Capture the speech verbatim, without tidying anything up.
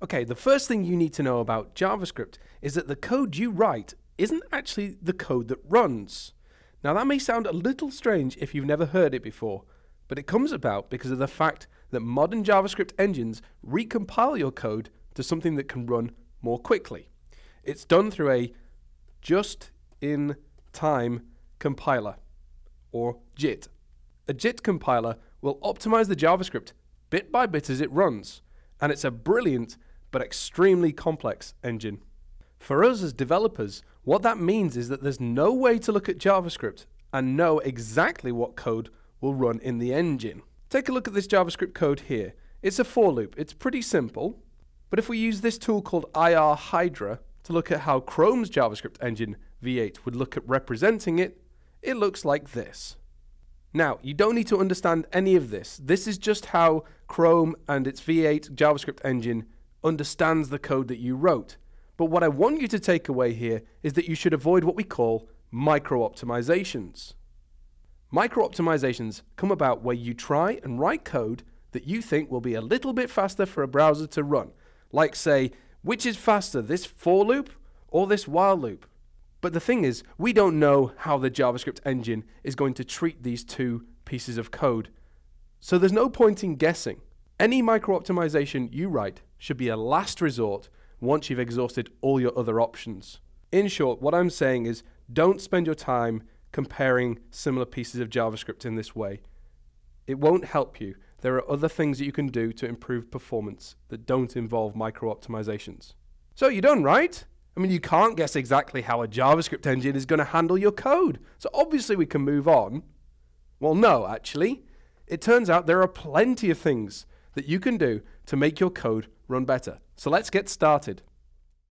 Okay, the first thing you need to know about JavaScript is that the code you write isn't actually the code that runs. Now that may sound a little strange if you've never heard it before, but it comes about because of the fact that modern JavaScript engines recompile your code to something that can run more quickly. It's done through a just-in-time compiler, or J I T. A J I T compiler will optimize the JavaScript bit by bit as it runs, and it's a brilliant but extremely complex engine. For us as developers, what that means is that there's no way to look at JavaScript and know exactly what code will run in the engine. Take a look at this JavaScript code here. It's a for loop. It's pretty simple, but if we use this tool called I R Hydra to look at how Chrome's JavaScript engine V eight would look at representing it, it looks like this. Now, you don't need to understand any of this. This is just how Chrome and its V eight JavaScript engine understands the code that you wrote. But what I want you to take away here is that you should avoid what we call micro-optimizations. Micro-optimizations come about where you try and write code that you think will be a little bit faster for a browser to run. Like say, which is faster, this for loop or this while loop? But the thing is, we don't know how the JavaScript engine is going to treat these two pieces of code. So there's no point in guessing. Any micro-optimization you write should be a last resort once you've exhausted all your other options. In short, what I'm saying is don't spend your time comparing similar pieces of JavaScript in this way. It won't help you. There are other things that you can do to improve performance that don't involve micro-optimizations. So you're done, right? I mean, you can't guess exactly how a JavaScript engine is going to handle your code. So obviously we can move on. Well, no, actually. It turns out there are plenty of things that you can do to make your code run better. So let's get started.